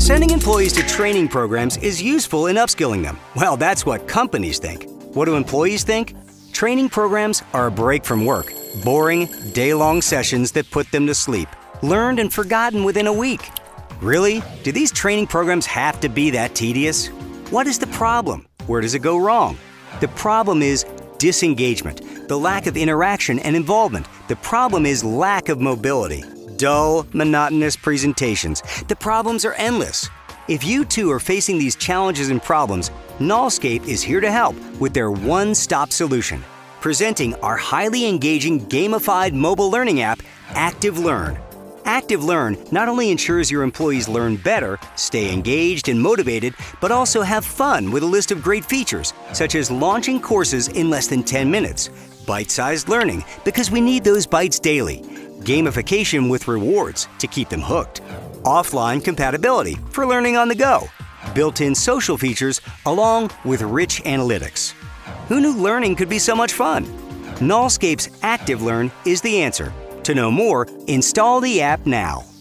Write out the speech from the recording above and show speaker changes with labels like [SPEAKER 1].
[SPEAKER 1] Sending employees to training programs is useful in upskilling them. Well, that's what companies think. What do employees think? Training programs are a break from work. Boring, day-long sessions that put them to sleep. Learned and forgotten within a week. Really? Do these training programs have to be that tedious? What is the problem? Where does it go wrong? The problem is disengagement, the lack of interaction and involvement. The problem is lack of mobility. Dull, monotonous presentations. The problems are endless. If you too are facing these challenges and problems, KNOLSKAPE is here to help with their one-stop solution. Presenting our highly engaging gamified mobile learning app, AktivLearn. AktivLearn not only ensures your employees learn better, stay engaged and motivated, but also have fun with a list of great features, such as launching courses in less than 10 minutes, bite-sized learning, because we need those bites daily, gamification with rewards to keep them hooked, offline compatibility for learning on the go, built-in social features along with rich analytics. Who knew learning could be so much fun? KNOLSKAPE's AktivLearn is the answer. To know more, install the app now.